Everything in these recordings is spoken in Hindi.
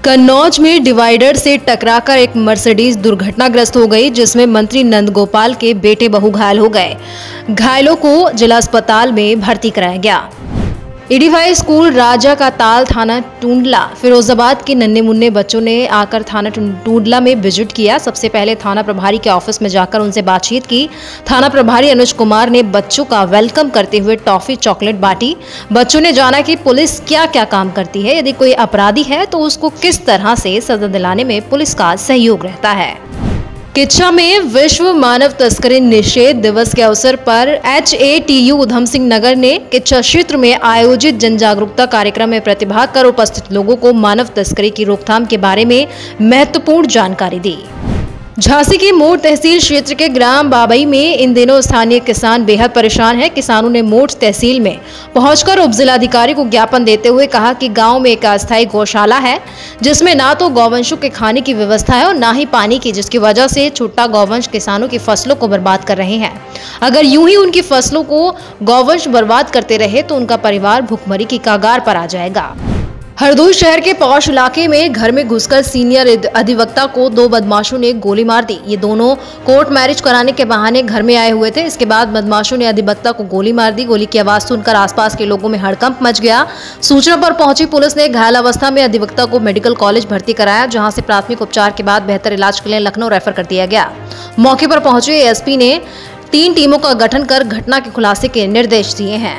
कन्नौज में डिवाइडर से टकराकर एक मर्सिडीज दुर्घटनाग्रस्त हो गई, जिसमें मंत्री नंदगोपाल के बेटे बहू घायल हो गए। घायलों को जिला अस्पताल में भर्ती कराया गया। ईडीवाई स्कूल राजा का ताल थाना टूंडला फिरोजाबाद के नन्हे मुन्ने बच्चों ने आकर थाना टूंडला में विजिट किया। सबसे पहले थाना प्रभारी के ऑफिस में जाकर उनसे बातचीत की। थाना प्रभारी अनुज कुमार ने बच्चों का वेलकम करते हुए टॉफी चॉकलेट बांटी। बच्चों ने जाना कि पुलिस क्या क्या काम करती है, यदि कोई अपराधी है तो उसको किस तरह से सजा दिलाने में पुलिस का सहयोग रहता है। किच्छा में विश्व मानव तस्करी निषेध दिवस के अवसर पर HATU उधम सिंह नगर ने किच्छा क्षेत्र में आयोजित जन जागरूकता कार्यक्रम में प्रतिभाग कर उपस्थित लोगों को मानव तस्करी की रोकथाम के बारे में महत्वपूर्ण जानकारी दी। झांसी की मोट तहसील क्षेत्र के ग्राम बाबई में इन दिनों स्थानीय किसान बेहद परेशान हैं। किसानों ने मोट तहसील में पहुंचकर उपजिलाधिकारी को ज्ञापन देते हुए कहा कि गांव में एक अस्थायी गौशाला है, जिसमें ना तो गौवंशों के खाने की व्यवस्था है और ना ही पानी की, जिसकी वजह से छुट्टा गौवंश किसानों की फसलों को बर्बाद कर रहे हैं। अगर यूं ही उनकी फसलों को गौवंश बर्बाद करते रहे तो उनका परिवार भुखमरी की कगार पर आ जाएगा। हरदोई शहर के पौष इलाके में घर में घुसकर सीनियर अधिवक्ता को दो बदमाशों ने गोली मार दी। ये दोनों कोर्ट मैरिज कराने के बहाने घर में आए हुए थे। इसके बाद बदमाशों ने अधिवक्ता को गोली मार दी। गोली की आवाज सुनकर आसपास के लोगों में हड़कंप मच गया। सूचना पर पहुंची पुलिस ने घायल अवस्था में अधिवक्ता को मेडिकल कॉलेज भर्ती कराया, जहां से प्राथमिक उपचार के बाद बेहतर इलाज के लिए लखनऊ रेफर कर दिया गया। मौके पर पहुंचे एसपी ने 3 टीमों का गठन कर घटना के खुलासे के निर्देश दिए हैं।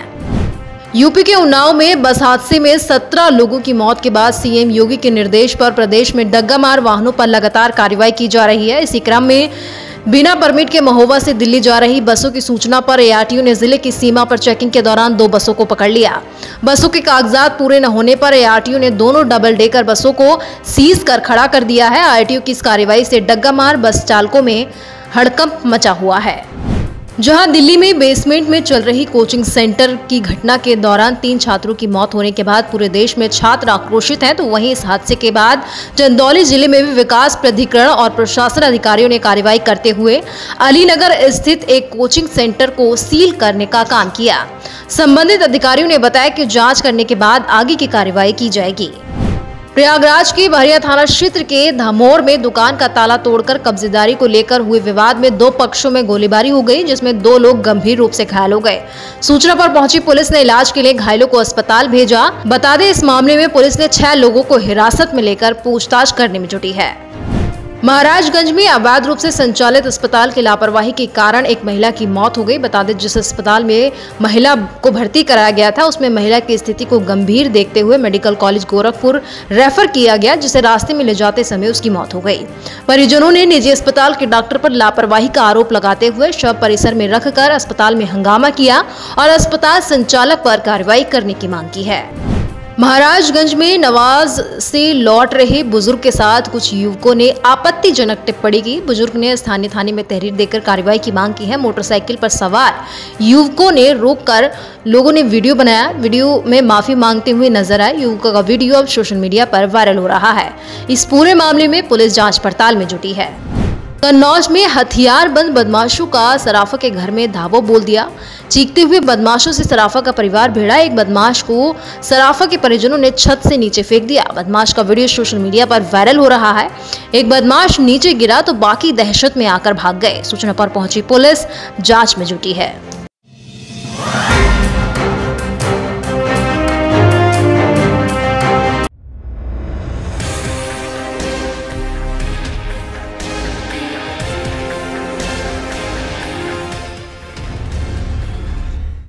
यूपी के उन्नाव में बस हादसे में 17 लोगों की मौत के बाद सीएम योगी के निर्देश पर प्रदेश में डग्गामार वाहनों पर लगातार कार्रवाई की जा रही है। इसी क्रम में बिना परमिट के महोबा से दिल्ली जा रही बसों की सूचना पर ARTU ने जिले की सीमा पर चेकिंग के दौरान 2 बसों को पकड़ लिया। बसों के कागजात पूरे न होने पर ARTU ने दोनों डबल डेकर बसों को सीज कर खड़ा कर दिया है। ARTU की इस कार्रवाई से डग्गामार बस चालकों में हड़कंप मचा हुआ है। जहां दिल्ली में बेसमेंट में चल रही कोचिंग सेंटर की घटना के दौरान 3 छात्रों की मौत होने के बाद पूरे देश में छात्र आक्रोशित हैं, तो वहीं इस हादसे के बाद चंदौली जिले में भी विकास प्राधिकरण और प्रशासन अधिकारियों ने कार्रवाई करते हुए अलीनगर स्थित एक कोचिंग सेंटर को सील करने का काम किया। संबंधित अधिकारियों ने बताया कि जांच करने के बाद आगे की कार्रवाई की जाएगी। प्रयागराज के बहरिया थाना क्षेत्र के धामोर में दुकान का ताला तोड़कर कब्जेदारी को लेकर हुए विवाद में 2 पक्षों में गोलीबारी हो गई, जिसमें 2 लोग गंभीर रूप से घायल हो गए। सूचना पर पहुंची पुलिस ने इलाज के लिए घायलों को अस्पताल भेजा। बता दें, इस मामले में पुलिस ने 6 लोगों को हिरासत में लेकर पूछताछ करने में जुटी है। महाराजगंज में अवैध रूप से संचालित अस्पताल की लापरवाही के कारण एक महिला की मौत हो गई। बता दें, जिस अस्पताल में महिला को भर्ती कराया गया था, उसमें महिला की स्थिति को गंभीर देखते हुए मेडिकल कॉलेज गोरखपुर रेफर किया गया, जिसे रास्ते में ले जाते समय उसकी मौत हो गई। परिजनों ने निजी अस्पताल के डॉक्टर पर लापरवाही का आरोप लगाते हुए शव परिसर में रखकर अस्पताल में हंगामा किया और अस्पताल संचालक पर कार्रवाई करने की मांग की है। महाराजगंज में नवाज से लौट रहे बुजुर्ग के साथ कुछ युवकों ने आपत्तिजनक टिप्पणी की। बुजुर्ग ने स्थानीय थाने में तहरीर देकर कार्रवाई की मांग की है। मोटरसाइकिल पर सवार युवकों ने रोककर लोगों ने वीडियो बनाया। वीडियो में माफी मांगते हुए नजर आए। युवकों का वीडियो अब सोशल मीडिया पर वायरल हो रहा है। इस पूरे मामले में पुलिस जांच पड़ताल में जुटी है। कन्नौज में हथियारबंद बदमाशों का सराफा के घर में धावा बोल दिया। चीखते हुए बदमाशों से सराफा का परिवार भिड़ा। एक बदमाश को सराफा के परिजनों ने छत से नीचे फेंक दिया। बदमाश का वीडियो सोशल मीडिया पर वायरल हो रहा है। एक बदमाश नीचे गिरा तो बाकी दहशत में आकर भाग गए। सूचना पर पहुंची पुलिस जांच में जुटी है।